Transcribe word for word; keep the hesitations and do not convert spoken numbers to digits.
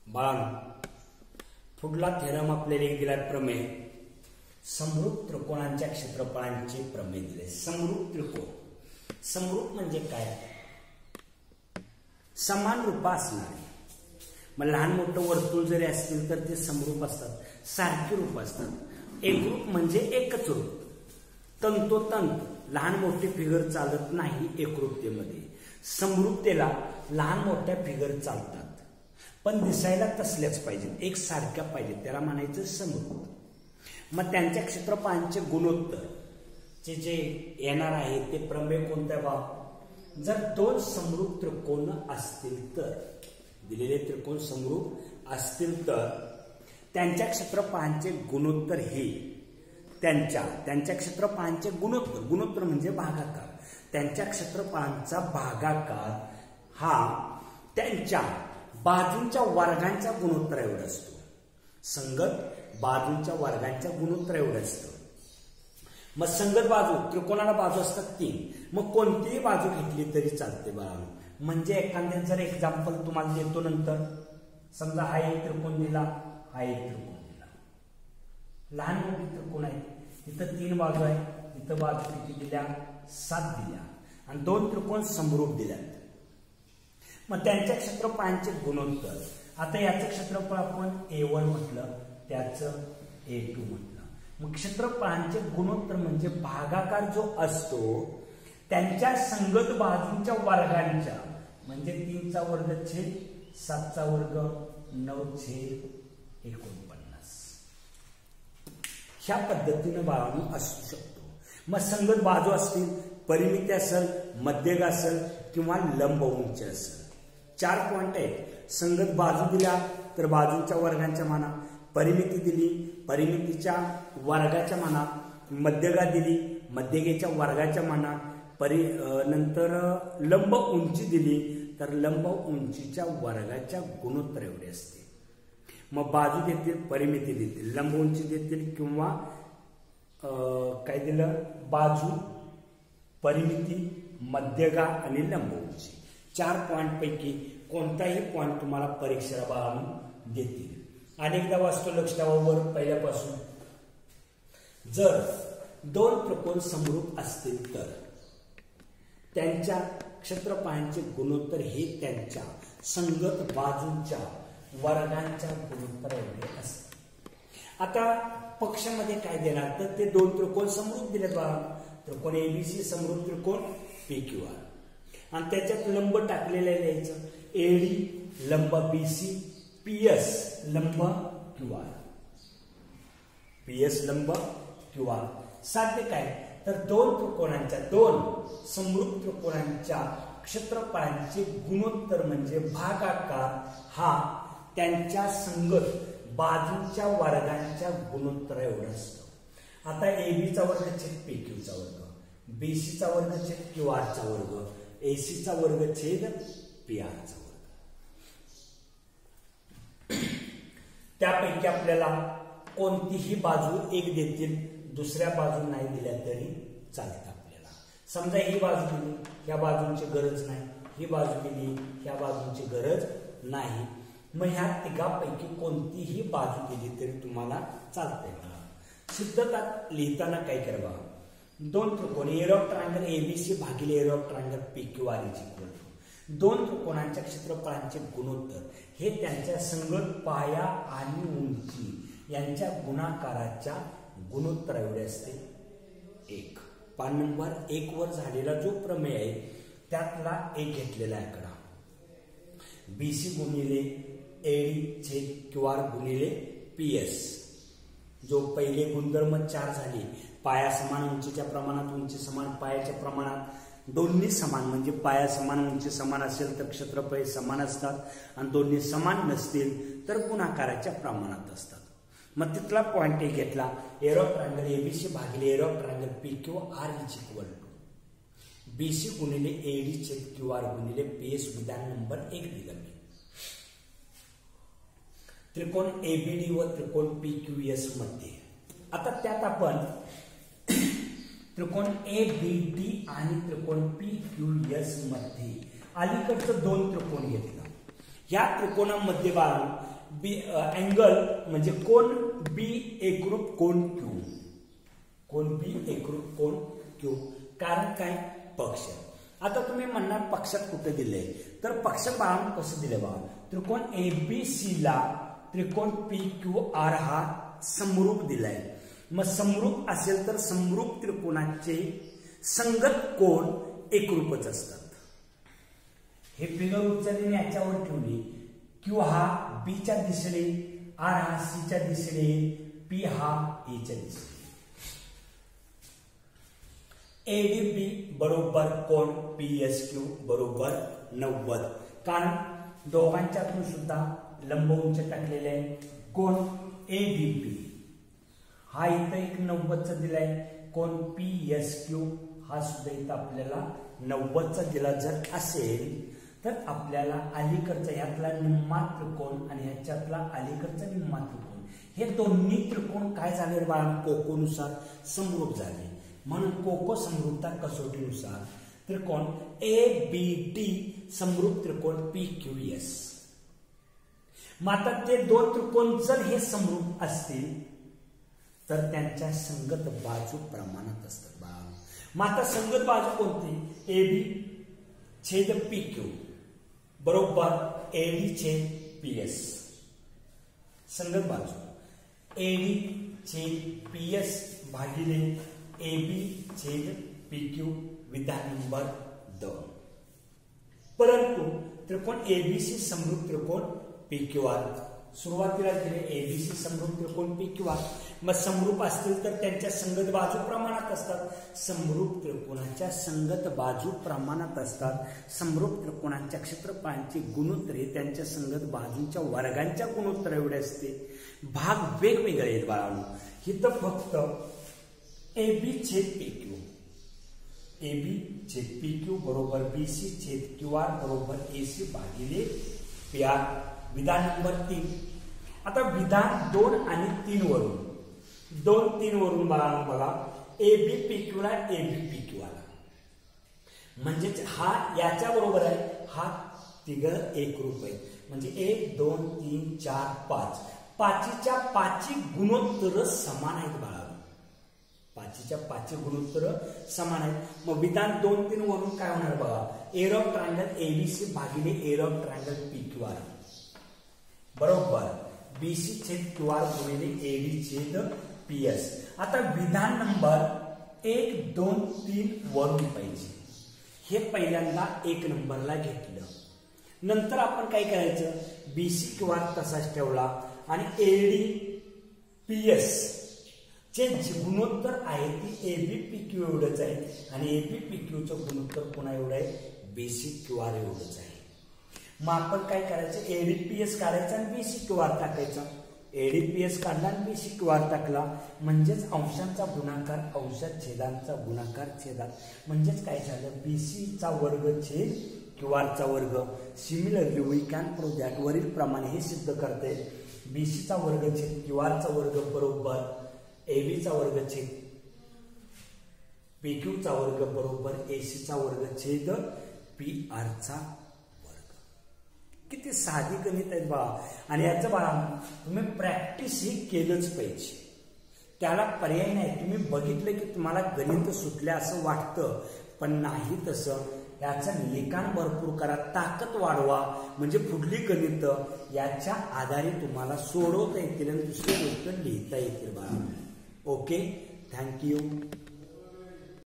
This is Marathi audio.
बाळांनो, पुढला थेरम आपल्याला एक दिलाय प्रमेय. समरूप त्रिकोणांच्या क्षेत्रफळांचे प्रमेय दिले. समरूप त्रिकोण, समरूप म्हणजे काय? समान रूप असणारे. मग लहान मोठं वर्तुळ जरी असतील तर ते समरूप असतात, सारखी रूप असतात. एकरूप म्हणजे एकच रूप, तंतोतंत लहान मोठे फिगर चालत नाही एकरूपतेमध्ये. समरूपतेला लहान मोठ्या फिगर चालतात, पण दिसायला तसल्याच पाहिजेत, एक सारख्या पाहिजेत, त्याला म्हणायचं समरूप. मग त्यांच्या क्षेत्रफळांचे गुणोत्तर चे जे येणार आहे ते प्रमेय कोणत्या बा? जर दोन समरूप त्रिकोण असतील तर, दिलेले त्रिकोण समरूप असतील तर त्यांच्या क्षेत्रफळांचे गुणोत्तर हे त्यांच्या त्यांच्या क्षेत्रफळांचे गुणोत्तर, गुणोत्तर म्हणजे भागाकार, त्यांच्या क्षेत्रफळांचा भागाकार हा त्यांच्या बाजूंच्या वर्गांच्या गुणोत्तर एवढा असतो. संगत बाजूंच्या वर्गांच्या गुणोत्तर एवढं असतं. मग संगत बाजू, त्रिकोणाला बाजू असतात तीन, मग कोणतीही बाजू घेतली तरी चालते बाळांनो. म्हणजे एखाद्या जर एक्झाम्पल तुम्हाला देतो नंतर, समजा हा एक त्रिकोण दिला, हा एक त्रिकोण दिला, लहान मोठी त्रिकोण आहे, तिथं तीन बाजू आहे, तिथं बाजू किती दिल्या? सात दिल्या, आणि दोन त्रिकोण समरूप दिल्यात. मग त्यांच्या क्षेत्रफळांचे गुणोत्तर, आता याचं क्षेत्रफळ आपण ए वन म्हटलं, त्याचं ए टू म्हटलं. मग क्षेत्रफळांचे गुणोत्तर म्हणजे भागाकार जो असतो त्यांच्या संगत बाजूंच्या वर्गांच्या, म्हणजे तीनचा वर्ग छेद सातचा वर्ग नऊ छेद एकोणपन्नास, ह्या पद्धतीने बाळांनो असू शकतो. मग संगत बाजू असतील, परिमिती असेल, मध्यक असेल किंवा लंब उंची असेल. चार पॉइंट आहेत. संगत बाजू दिल्या तर बाजूंच्या वर्गांच्या माना, परिमिती दिली परिमितीच्या वर्गाच्या माना, मध्यगा दिली मध्यगेच्या वर्गाच्या माना, परि नंतर लंब उंची दिली तर लंब उंचीच्या वर्गाच्या गुणोत्तर एवढे असते. मग बाजू देतील, परिमिती देतील, लंब उंची देतील किंवा काय दिलं? बाजू, परिमिती, मध्यगा आणि लंब उंची. चार पॉइंट पैकी कोणताही पॉइंट तुम्हाला परीक्षेला बाळांनो देतील. अनेकदा वाचतो, लक्ष ठेवा पहिल्यापासून. जर दोन त्रिकोण समरूप असतील तर त्यांच्या क्षेत्रफळांचे गुणोत्तर हे त्यांच्या संगत बाजूंच्या वर्गांच्या गुणोत्तर एवढे असते. आता पक्षामध्ये काय देणार? तर ते दोन त्रिकोण समरूप दिले बघा, त्रिकोण एबीसी समरूप त्रिकोण पी क्यू आर, आणि त्याच्यात लंब टाकलेलं लिहायचं, एडी लंब बीसी, पीएस लंब क्यू आर, पीएस लंब क्यू आर. साध्य काय? तर दोन त्रिकोणांच्या, दोन समरूप त्रिकोणांच्या क्षेत्रफळांचे गुणोत्तर म्हणजे भागाकार हा त्यांच्या संगत बाजूच्या वर्गांच्या गुणोत्तर एवढं असतं. आता एबीचा वर्ग छेद पी क्यूचा वर्ग, बीसीचा वर्ग छेद क्यू आरचा वर्ग, एसीचा वर्ग छेद पी आरचा वर्ग. त्यापैकी आपल्याला कोणतीही बाजू एक देतील, दुसऱ्या बाजू नाही दिल्या तरी चालतं आपल्याला. समजा ही बाजू दिली, ह्या बाजूंची गरज नाही, ही बाजू दिली, ह्या बाजूंची गरज नाही, मग ह्या तिघापैकी कोणतीही बाजू दिली तरी तुम्हाला चालतंय. सिद्धता लिहिताना काय करा? दोन त्रिकोण, एरिया ऑफ ट्रायंगल एबीसी भागिले area of triangle P Q R is equal to दोन त्रिकोणांच्या क्षेत्रफळांचे गुणोत्तर हे त्यांच्या संगत पाया आणि उंची यांच्या गुणाकाराच्या गुणोत्तर एवढे असते. एक पान नंबर एक वर झालेला जो प्रमेय आहे त्यातला एक घेतलेला आकडा, बीसी गुणिले एडी छेद क्यू आर गुणिले पीएस, जो पहिले गुणधर्म चार झाले, पाया समान उंचीच्या प्रमाणात, उंची समान पायाच्या प्रमाणात, दोन्ही समान म्हणजे पाया समान उंची समान असेल तर क्षेत्रफळ समान असतात, आणि दोन्ही समान नसतील तर गुणाकाराच्या प्रमाणात असतात. मग तिथला पॉइंट एक घेतला, एरिया ऑफ ट्रायंगल एबीसी भागिले area of triangle P Q R is equal to BC गुणिले एडी छेद क्यू आर गुणिले पीएस. विधान नंबर एक दिलं मी. त्रिकोण एबीडी व त्रिकोण पी क्यू एस मध्ये, आता त्यात आपण त्रिकोण ए बी डी आणि त्रिकोण पी क्यू एस मध्ये अलीकडचं दोन त्रिकोण घेतलं. या त्रिकोणामध्ये बाळा बी अँगल म्हणजे कोण बी एकरूप कोण क्यू, कोण बी एकरूप कोण क्यू. कारण काय पक्ष. आता तुम्ही म्हणणार पक्षात कुठे दिले, तर पक्षात बाळा कसं दिले बघा. त्रिकोण एबीसी ला त्रिकोण पी क्यू आर हा समरूप दिलाय. मग समरूप असेल तर समरूप त्रिकोणाचे संगत कोण एकरूपच असतात. हे फिगर उचलली याच्यावर ठेवली. क्यू हा बीच्या दिशेने, आर हा सीच्या दिशेने, पी हा एच्या दिशेने. एडीबी बरोबर कोण पी एस क्यू बरोबर नव्वद. कारण दोघांच्यातून सुद्धा लंब उंच टाकलेले आहे. कोण एडीबी हा इथं एक नव्वदचा दिलाय. कोण पी एस क्यू हा सुद्धा इथं आपल्याला नव्वदचा दिला जर असेल तर आपल्याला अलीकडचा ह्यातला निम्मा त्रिकोण आणि ह्याच्यातला अलीकडचा निम्मा त्रिकोण हे दोन्ही त्रिकोण काय झाले बाळा कोकोनुसार समरूप झाले. म्हणून कोको समरूपता कसोटीनुसार त्रिकोण ए बी डी समरूप त्रिकोण पी क्यू एस. मात्र ते दोन त्रिकोण जर हे समरूप असतील तर त्यांच्या संगत बाजू प्रमाणात असतात बाळा. मात्र संगत बाजू कोणती ए बी छेद पी क्यू बरोबर एडी छेद पी एस. संगत बाजू एडी छेद पी एस भागिले ए बी छेद पी क्यू विधान नंबर दोन. परंतु त्रिकोण एबीसी समरूप त्रिकोण पी क्यू आर सुरुवातीला दिले एबीसी समरूप त्रिकोण पी क्यू आर. मग समरूप असतील तर त्यांच्या संगत बाजू प्रमाणात असतात. समरूप त्रिकोणाच्या संगत बाजू प्रमाणात असतात. समरूप त्रिकोणाच्या क्षेत्रफळांची गुणोत्तरे त्यांच्या संगत बाजूंच्या वर्गांच्या गुणोत्तर एवढे असते. भाग वेगवेगळे आहेत बाळांनो. इथं फक्त एबी छेद पी क्यू, एबी छेद पी क्यू बरोबर बीसी छेद क्यू आर बरोबर एसी भागिले पी आर. विधान नंबर तीन. आता विधान दोन आणि तीन वरून दोन तीन वरून बघा बघा एबी पी क्यू ला एबी पी क्यू आला म्हणजेच हा याच्या बरोबर आहे. हा तिघ एकरूप आहे. म्हणजे एक दोन तीन चार पाच पाचीच्या पाची गुणोत्तर समान आहेत बाळा. पाचीच्या पाचचे गुणोत्तर समान आहेत. मग विधान दोन तीन वरून काय होणार बघा. एअर ऑफ ट्रायंगल एबीसी भागिले area of triangle P Q R बरोबर बीसी छेद क्यू आर गुणिले एडी छेद पी एस. आता विधान नंबर एक दोन तीन वरून पाहिजे. हे पहिल्यांदा एक नंबरला घेतलं. नंतर आपण काय करायचं बीसी क्यू आर तसाच ठेवला आणि एडी पी एस चे गुणोत्तर आहे ती एबी पी क्यू एवढंच आहे आणि एबी पी क्यूचं गुणोत्तर पुन्हा एवढं आहे बीसी क्यू आर एवढंच आहे. मग आपण काय करायचं एडीपीएस काढायचं आणि बीसी क्यू आर टाकायचा. एडीपीएस काढला आणि बीसी क्यू आर टाकला म्हणजेच अंशांचा गुणाकार अंशात छेदांचा गुणाकार छेदात. म्हणजेच काय झालं बीसीचा वर्ग छेद क्यू आरचा वर्ग. Similarly we can prove that वरील प्रमाणे हे सिद्ध करते. बीसीचा वर्ग छेद क्यू आरचा वर्ग बरोबर एबीचा वर्ग छेद पी क्यूचा वर्ग बरोबर एसीचा वर्ग छेद पी आरचा वर्ग. किती साधी गणित आहेत बा. आणि याचं बाळा तुम्ही प्रॅक्टिस ही केलंच पाहिजे. त्याला पर्याय नाही. तुम्ही बघितलं की तुम्हाला गणित सुटले असं वाटतं पण नाही तसं. याचं लिखाण भरपूर करा, ताकद वाढवा म्हणजे पुढली गणित याच्या आधारे तुम्हाला सोडवता येतील आणि दुसरी गोष्ट लिहिता येतील बाळा. Okay, thank you.